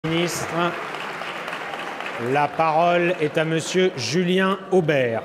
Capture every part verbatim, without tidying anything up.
Ministre. La parole est à Monsieur Julien Aubert.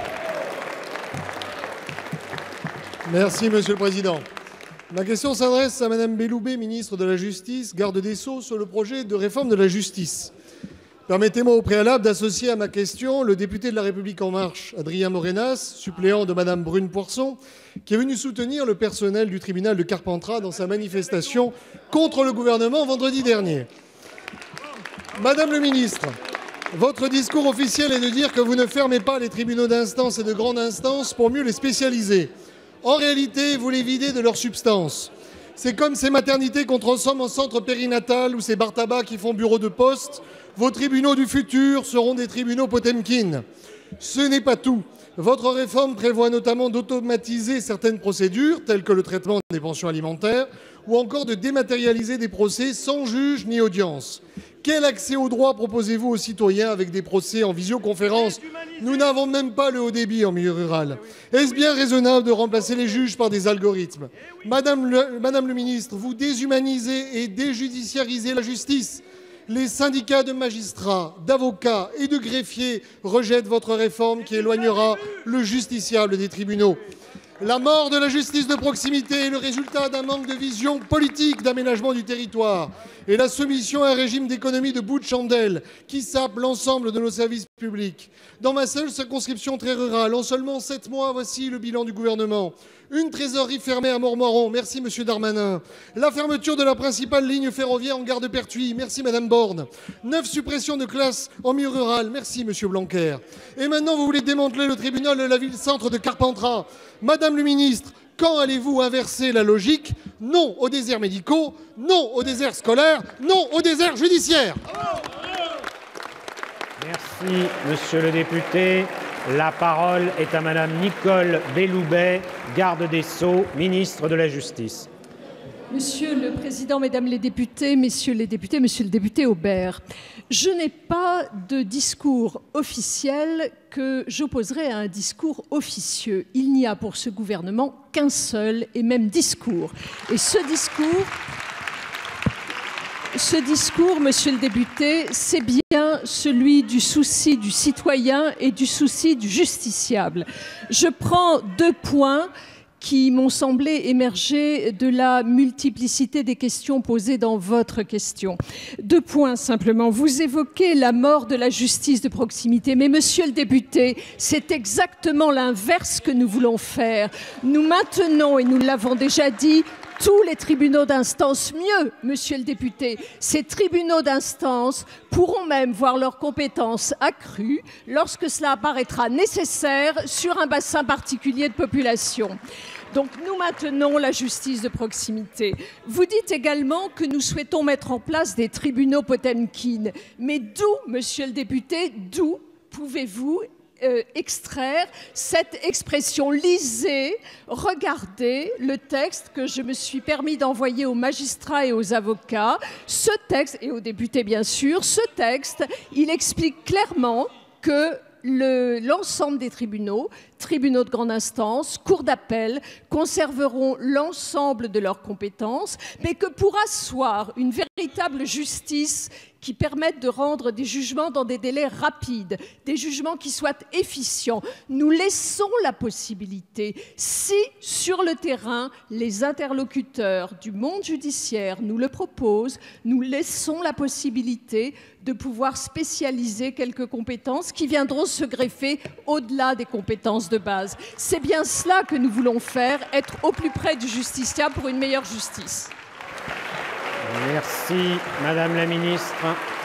Merci, Monsieur le Président. Ma question s'adresse à Madame Belloubet, ministre de la Justice, garde des Sceaux, sur le projet de réforme de la justice. Permettez-moi au préalable d'associer à ma question le député de La République En Marche, Adrien Morenas, suppléant de Madame Brune Poirson, qui est venu soutenir le personnel du tribunal de Carpentras dans sa manifestation contre le gouvernement vendredi dernier. Madame le ministre, votre discours officiel est de dire que vous ne fermez pas les tribunaux d'instance et de grande instance pour mieux les spécialiser. En réalité, vous les videz de leur substance. C'est comme ces maternités qu'on transforme en centre périnatal ou ces bars tabac qui font bureau de poste. Vos tribunaux du futur seront des tribunaux Potemkin. Ce n'est pas tout. Votre réforme prévoit notamment d'automatiser certaines procédures, telles que le traitement des pensions alimentaires, ou encore de dématérialiser des procès sans juge ni audience. Quel accès au droit proposez-vous aux citoyens avec des procès en visioconférence? Nous n'avons même pas le haut débit en milieu rural. Est-ce bien raisonnable de remplacer les juges par des algorithmes? Madame le, Madame le ministre, vous déshumanisez et déjudiciarisez la justice. Les syndicats de magistrats, d'avocats et de greffiers rejettent votre réforme qui éloignera le justiciable des tribunaux. La mort de la justice de proximité est le résultat d'un manque de vision politique d'aménagement du territoire et la soumission à un régime d'économie de bout de chandelle qui sape l'ensemble de nos services publics. Dans ma seule circonscription très rurale, en seulement sept mois, voici le bilan du gouvernement. Une trésorerie fermée à Montmoron, merci Monsieur Darmanin. La fermeture de la principale ligne ferroviaire en gare de Pertuis, merci Madame Borne. Neuf suppressions de classes en milieu rural, merci Monsieur Blanquer. Et maintenant, vous voulez démanteler le tribunal de la ville-centre de Carpentras. Madame le ministre, quand allez-vous inverser la logique? Non aux déserts médicaux, non aux déserts scolaires, non aux déserts judiciaires. Merci, Monsieur le député. La parole est à Madame Nicole Belloubet, garde des Sceaux, ministre de la Justice. Monsieur le Président, Mesdames les députés, Messieurs les députés, Monsieur le député Aubert, je n'ai pas de discours officiel que j'opposerai à un discours officieux. Il n'y a pour ce gouvernement qu'un seul et même discours. Et ce discours... Ce discours, Monsieur le député, c'est bien celui du souci du citoyen et du souci du justiciable. Je prends deux points qui m'ont semblé émerger de la multiplicité des questions posées dans votre question. Deux points simplement. Vous évoquez la mort de la justice de proximité, mais Monsieur le député, c'est exactement l'inverse que nous voulons faire. Nous maintenons, et nous l'avons déjà dit, tous les tribunaux d'instance. Mieux, Monsieur le député, ces tribunaux d'instance pourront même voir leurs compétences accrues lorsque cela apparaîtra nécessaire sur un bassin particulier de population. Donc nous maintenons la justice de proximité. Vous dites également que nous souhaitons mettre en place des tribunaux Potemkin. Mais d'où, Monsieur le député, d'où pouvez-vous Euh, extraire cette expression? Lisez, regardez le texte que je me suis permis d'envoyer aux magistrats et aux avocats. Ce texte, et aux députés bien sûr, ce texte, il explique clairement que le, l'ensemble des tribunaux, tribunaux de grande instance, cours d'appel, conserveront l'ensemble de leurs compétences, mais que pour asseoir une véritable justice qui permettent de rendre des jugements dans des délais rapides, des jugements qui soient efficients. Nous laissons la possibilité, si sur le terrain, les interlocuteurs du monde judiciaire nous le proposent, nous laissons la possibilité de pouvoir spécialiser quelques compétences qui viendront se greffer au-delà des compétences de base. C'est bien cela que nous voulons faire, être au plus près du justiciable pour une meilleure justice. Merci, Madame la Ministre.